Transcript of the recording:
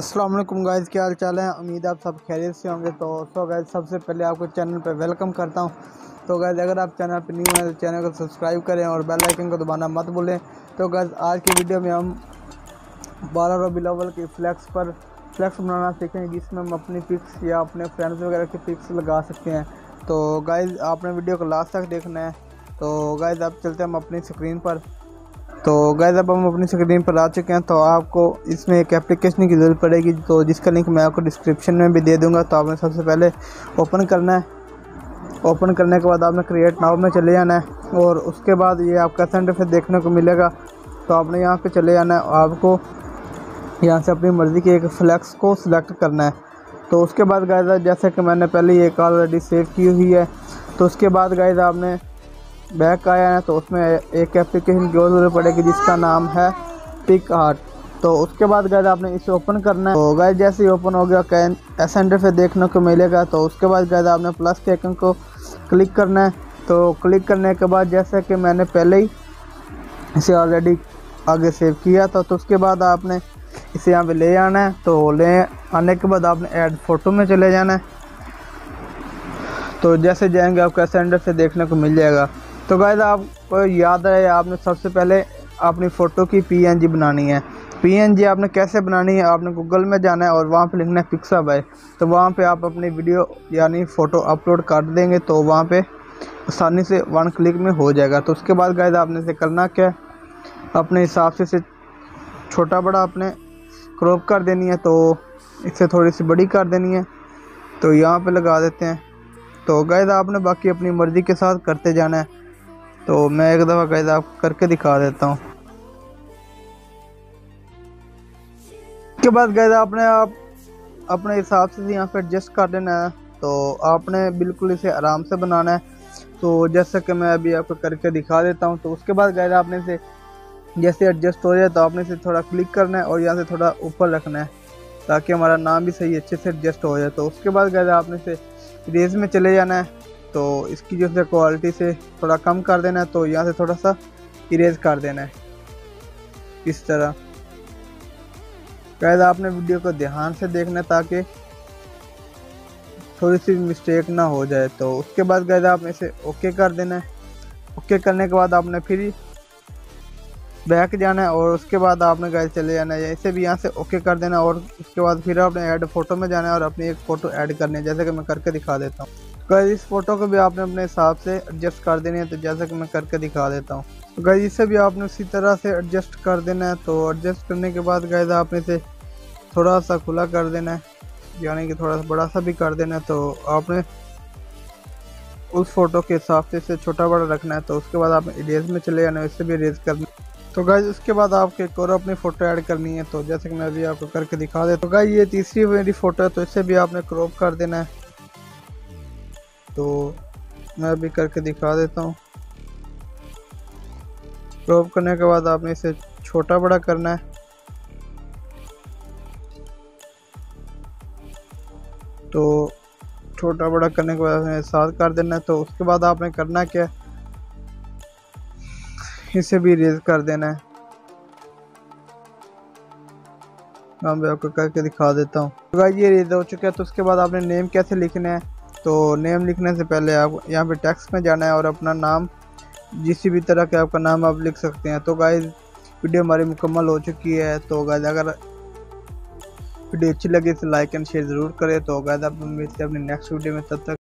अस्सलाम वालेकुम गाइज़, क्या हाल चाल है। उम्मीद आप सब खैरियत से होंगे। तो गाइज़ सबसे पहले आपको चैनल पर वेलकम करता हूं। तो गाइज़ अगर आप चैनल पर न्यू हैं तो चैनल को सब्सक्राइब करें और बेल आइकन को दबाना मत भूलें। तो गाइज़ आज की वीडियो में हम 12 रबीउल अव्वल की फ्लैक्स बनाना सीखेंगे, जिसमें हम अपनी पिक्स या अपने फ्रेंड्स वगैरह की पिक्स लगा सकते हैं। तो गाइज़ आपने वीडियो को लास्ट तक देखना है। तो गाइज़ अब चलते हैं हम अपनी स्क्रीन पर। तो गाइज़ अब हम अपनी स्क्रीन पर आ चुके हैं। तो आपको इसमें एक एप्लीकेशन की ज़रूरत पड़ेगी, तो जिसका लिंक मैं आपको डिस्क्रिप्शन में भी दे दूंगा। तो आपने सबसे पहले ओपन करना है। ओपन करने के बाद आपने क्रिएट नाउ में चले जाना है और उसके बाद ये आपका सेंटर पे देखने को मिलेगा। तो आपने यहाँ पे चले जाना है। आपको यहाँ से अपनी मर्ज़ी की एक फ्लैक्स को सिलेक्ट करना है। तो उसके बाद गाइज़ जैसे कि मैंने पहले ये ऑलरेडी सेव की हुई है, तो उसके बाद गाइज़ आपने बैक आया है तो उसमें एक एप्लीकेशन की और ज़रूरत पड़ेगी, जिसका नाम है पिक आर्ट। तो उसके बाद गाइस आपने इसे ओपन करना है। तो गाइस जैसे ही ओपन हो गया सेंटर पे देखने को मिलेगा। तो उसके बाद गाइस आपने प्लस के आइकन को क्लिक करना है। तो क्लिक करने के बाद जैसे कि मैंने पहले ही इसे ऑलरेडी आगे सेव किया था, तो उसके बाद आपने इसे यहाँ पे ले आना है। तो ले आने के बाद आपने ऐड फोटो में चले जाना है। तो जैसे जाएंगे आपका सेंटर से देखने को मिल जाएगा। तो गाइस आपको याद रहे, आपने सबसे पहले अपनी फ़ोटो की PNG बनानी है। PNG आपने कैसे बनानी है, आपने गूगल में जाना है और वहाँ पे लिखना है पिक्साबाई। तो वहाँ पे आप अपनी वीडियो यानी फ़ोटो अपलोड कर देंगे तो वहाँ पे आसानी से 1 क्लिक में हो जाएगा। तो उसके बाद गाइस आपने इसे करना क्या है, अपने हिसाब से इसे छोटा बड़ा आपने क्रॉप कर देनी है। तो इसे थोड़ी सी बड़ी कर देनी है। तो यहाँ पर लगा देते हैं। तो गाइस आपने बाकी अपनी मर्ज़ी के साथ करते जाना है। तो मैं एक दफ़ा गाइस आपको करके दिखा देता हूँ। उसके बाद गाइस आपने अपने हिसाब से यहाँ पे एडजस्ट कर देना है। तो आपने बिल्कुल इसे आराम से बनाना है। तो जैसा कि मैं अभी आपको करके दिखा देता हूँ। तो उसके बाद गाइस आपने इसे जैसे एडजस्ट हो जाए तो आपने इसे थोड़ा क्लिक करना है और यहाँ से थोड़ा ऊपर रखना है, ताकि हमारा नाम भी सही अच्छे से एडजस्ट हो जाए। तो उसके बाद गाइस आपने इसे इरेज में चले जाना है। तो इसकी जो है क्वालिटी से थोड़ा कम कर देना है। तो यहाँ से थोड़ा सा इरेज कर देना है इस तरह। गाइस आपने वीडियो को ध्यान से देखना है ताकि थोड़ी सी मिस्टेक ना हो जाए। तो उसके बाद गाइस आपने इसे ओके कर देना है। ओके करने के बाद आपने फिर बैक जाना है और उसके बाद आपने गाइस चले जाना है। इसे भी यहाँ से ओके कर देना और उसके बाद फिर आपने ऐड फोटो में जाना है और अपनी एक फ़ोटो ऐड करनी है, जैसे कि मैं करके दिखा देता हूँ। गाइस इस फोटो को भी आपने अपने हिसाब से एडजस्ट कर देनी है, तो जैसा कि मैं करके दिखा देता हूँ। तो गाइस इसे भी आपने उसी तरह से एडजस्ट कर देना है। तो एडजस्ट करने के बाद गाइस आपने इसे थोड़ा सा खुला कर देना है, यानी कि थोड़ा सा बड़ा सा भी कर देना है। तो आपने उस फोटो के हिसाब से इसे छोटा बड़ा रखना है। तो उसके बाद आपने इरेज में चले जाना है, इससे भी इरेज करना है। तो गाइस उसके बाद आपको एक और अपनी फ़ोटो ऐड करनी है। तो जैसे कि मैं अभी आपको करके दिखा देता हूँ। तो गाइस ये तीसरी मेरी फ़ोटो है, तो इसे भी आपने क्रॉप कर देना है। तो मैं अभी करके दिखा देता हूँ। क्रॉप करने के बाद आपने इसे छोटा बड़ा करना है। तो छोटा बड़ा करने के बाद आपने साथ कर देना है। तो उसके बाद आपने करना क्या, इसे भी इरेज कर देना है। मैं आपको करके दिखा देता हूँ। तो गाइस ये इरेज हो चुका है। तो उसके बाद आपने नेम कैसे लिखना है, तो नेम लिखने से पहले आप यहाँ पे टेक्स्ट में जाना है और अपना नाम जिस भी तरह का आपका नाम आप लिख सकते हैं। तो गाइस वीडियो हमारी मुकम्मल हो चुकी है। तो गाइस अगर वीडियो अच्छी लगे तो लाइक एंड शेयर ज़रूर करें। तो गाइस आप मिलते हैं अपने नेक्स्ट वीडियो में, तब तक